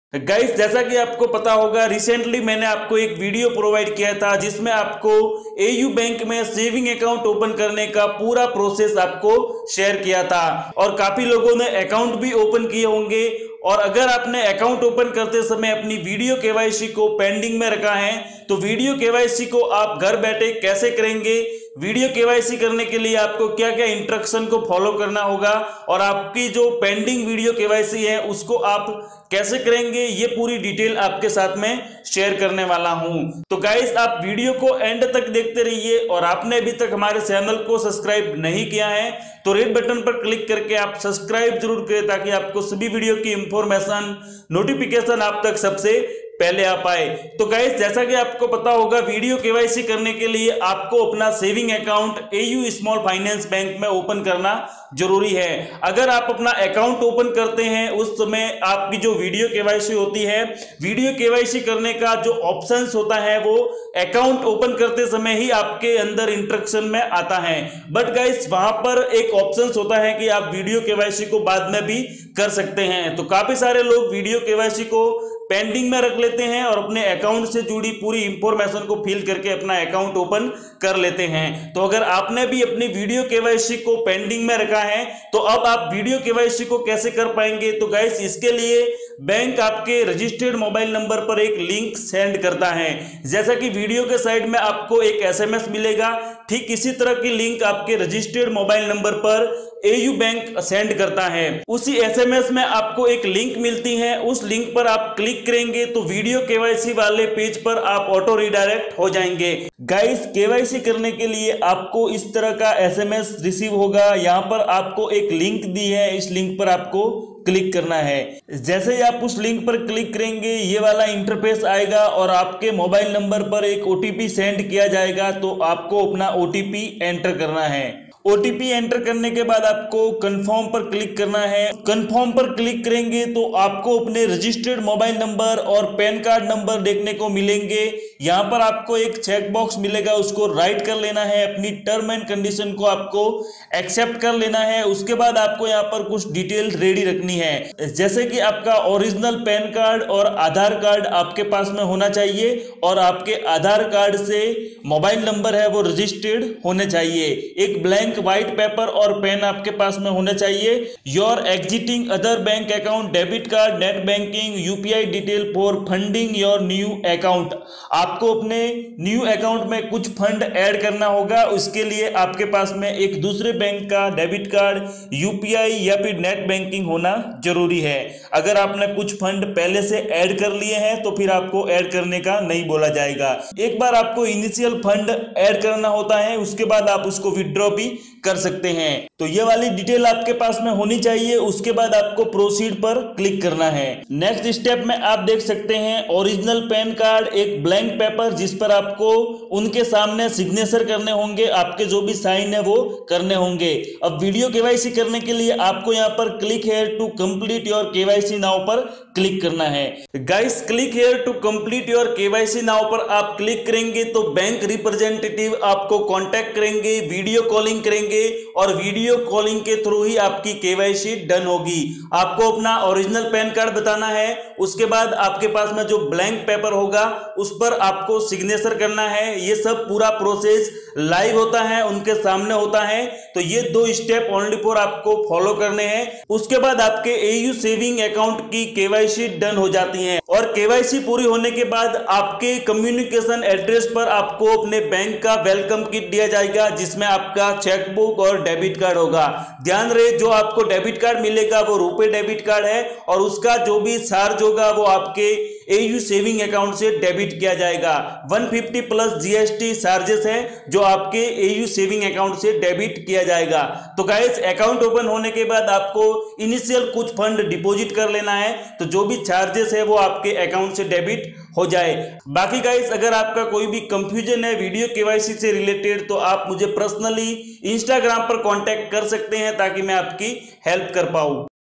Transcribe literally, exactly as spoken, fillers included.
Guys, जैसा कि आपको पता होगा, रिसेंटली मैंने आपको एक वीडियो प्रोवाइड किया था जिसमें आपको एयू बैंक में सेविंग अकाउंट ओपन करने का पूरा प्रोसेस आपको शेयर किया था और काफी लोगों ने अकाउंट भी ओपन किए होंगे। और अगर आपने अकाउंट ओपन करते समय अपनी वीडियो केवाईसी को पेंडिंग में रखा है तो वीडियो केवाईसी को आप घर बैठे कैसे करेंगे, वीडियो केवाईसी करने के लिए आपको क्या क्या इंस्ट्रक्शन को फॉलो करना होगा और आपकी जो पेंडिंग वीडियो केवाईसी है उसको आप कैसे करेंगे, ये पूरी डिटेल आपके साथ में शेयर करने वाला हूं। तो गाइस, आप वीडियो को एंड तक देखते रहिए और आपने अभी तक हमारे चैनल को सब्सक्राइब नहीं किया है तो रेड बटन पर क्लिक करके आप सब्सक्राइब जरूर करें ताकि आपको सभी वीडियो की इंफॉर्मेशन नोटिफिकेशन आप तक सबसे पहले आ पाए। तो गाइस, जैसा कि आपको पता होगा, वीडियो केवाईसी करने के लिए आपको अपना saving account AU small finance bank में ओपन करना जरूरी है। अगर आप अपना अकाउंट ओपन करते हैं उस समय आपकी जो वीडियो केवाईसी होती है, वीडियो केवाईसी करने का जो ऑप्शंस होता है वो अकाउंट ओपन करते समय ही आपके अंदर इंस्ट्रक्शन में आता है। बट गाइस, वहां पर एक ऑप्शंस होता है कि आप वीडियो केवाईसी को बाद में भी कर सकते हैं। तो काफी सारे लोग वीडियो केवाईसी को पेंडिंग में रख लेते हैं और अपने अकाउंट से जुड़ी पूरी इंफॉर्मेशन को फिल करके अपना अकाउंट ओपन कर लेते हैं। तो अगर आपने भी अपनी वीडियो केवाईसी को पेंडिंग में रखा है तो अब आप वीडियो केवाईसी को कैसे कर पाएंगे। तो गाइस, इसके लिए बैंक आपके रजिस्टर्ड मोबाइल नंबर पर एक लिंक सेंड करता है। जैसा कि वीडियो के साइड में आपको एक एसएमएस मिलेगा, ठीक इसी तरह की लिंक आपके रजिस्टर्ड मोबाइल नंबर पर एयू बैंक सेंड करता है। उसी एसएमएस में आपको एक लिंक मिलती है, उस लिंक पर आप क्लिक करेंगे तो वीडियो केवाईसी वाले पेज पर आप ऑटो रिडायरेक्ट हो जाएंगे। गाइस, केवाईसी करने के लिए आपको इस तरह का एसएमएस रिसीव होगा। यहाँ पर आपको एक लिंक दी है, इस लिंक पर आपको क्लिक करना है। जैसे ही आप उस लिंक पर क्लिक करेंगे ये वाला इंटरफेस आएगा और आपके मोबाइल नंबर पर एक ओटीपी सेंड किया जाएगा। तो आपको अपना ओटीपी एंटर करना है। ओटीपी एंटर करने के बाद आपको कंफर्म पर क्लिक करना है। कंफर्म पर क्लिक करेंगे तो आपको अपने रजिस्टर्ड मोबाइल नंबर और पैन कार्ड नंबर देखने को मिलेंगे। यहाँ पर आपको एक चेक बॉक्स मिलेगा, उसको राइट कर लेना है। अपनी टर्म एंड कंडीशन को आपको एक्सेप्ट कर लेना है। उसके बाद आपको यहाँ पर कुछ डिटेल रेडी रखनी है, जैसे कि आपका ओरिजिनल पैन कार्ड और आधार कार्ड आपके पास में होना चाहिए और आपके आधार कार्ड से मोबाइल नंबर है वो रजिस्टर्ड होने चाहिए। एक ब्लैंक व्हाइट पेपर और पेन आपके पास में होना चाहिए। Your existing other bank account, debit card, net banking, UPI detail for funding your new account. आपको अपने न्यू अकाउंट में कुछ फंड ऐड करना होगा, उसके लिए आपके पास में एक दूसरे बैंक का डेबिट कार्ड, यूपीआई या फिर नेट बैंकिंग होना जरूरी है। अगर आपने कुछ फंड पहले से ऐड कर लिए हैं तो फिर आपको ऐड करने का नहीं बोला जाएगा। एक बार आपको इनिशियल फंड ऐड करना होता है, उसके बाद आप उसको विड्रॉ भी कर सकते हैं। तो ये वाली डिटेल आपके पास में होनी चाहिए। उसके बाद आपको प्रोसीड पर क्लिक करना है। नेक्स्ट स्टेप में आप देख सकते हैं ओरिजिनल पैन कार्ड, एक ब्लैंक पेपर जिस पर आपको उनके सामने सिग्नेचर करने होंगे, आपके जो भी साइन है वो करने होंगे। अब वीडियो केवाईसी करने के लिए आपको यहाँ पर click here to complete your KYC now पर क्लिक करना है। Guys, click here to complete your KYC now पर आप क्लिक करेंगे तो बैंक रिप्रेजेंटेटिव आपको कांटेक्ट करेंगे, वीडियो कॉलिंग करेंगे और वीडियो कॉलिंग के थ्रू ही आपकी केवाईसी डन होगी। आपको अपना ओरिजिनल पैन कार्ड बताना है, उसके बाद आपके पास में जो ब्लैंक पेपर होगा उस पर आपको सिग्नेचर करना है। ये सब पूरा प्रोसेस लाइव होता है, उनके सामने होता है। तो ये दो स्टेप ओनली फॉर आपको फॉलो करने हैं। उसके बाद आपके एयू सेविंग अकाउंट की केवाईसी डन हो जाती है और केवाईसी पूरी होने के बाद आपके कम्युनिकेशन एड्रेस पर आपको अपने बैंक का वेलकम किट दिया जाएगा जिसमें आपका चेकबुक और डेबिट कार्ड होगा। ध्यान रहे, जो आपको डेबिट कार्ड मिलेगा वो रुपए डेबिट कार्ड है और उसका जो भी चार्ज होगा वो आपके एयू सेविंग अकाउंट से डेबिट किया जाएगा। एक सौ पचास प्लस जीएसटी चार्जेस है जो आपके एयू सेविंग अकाउंट से डेबिट किया जाएगा। तो गाइस, अकाउंट ओपन होने के बाद आपको इनिशियल कुछ फंड डिपॉजिट कर लेना है, तो जो भी चार्जेस है वो आपके अकाउंट से डेबिट हो जाए। बाकी गाइस, अगर आपका कोई भी कंफ्यूजन है वीडियो केवाईसी से रिलेटेड तो आप मुझे पर्सनली इंस्टाग्राम पर कांटेक्ट कर सकते हैं ताकि मैं आपकी हेल्प कर पाऊं।